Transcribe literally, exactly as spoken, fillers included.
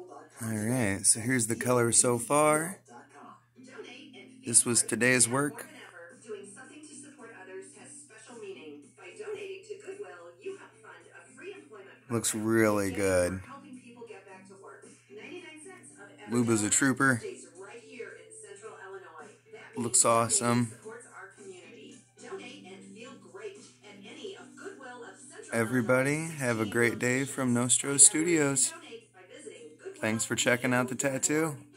Alright, so here's the color so far. This was today's work. Doing something to support others has special meaning. By donating to Goodwill, you help fund a free employment program. Looks really good. Helping people get back to work. ninety-nine cents of every Luba's a trooper. stays right here in Central Illinois. That Looks means awesome. supports our community. Donate and feel great at any of Goodwill of Central Everybody, Illinois. have a great day from Nostro Studios. Thanks for checking out the tattoo.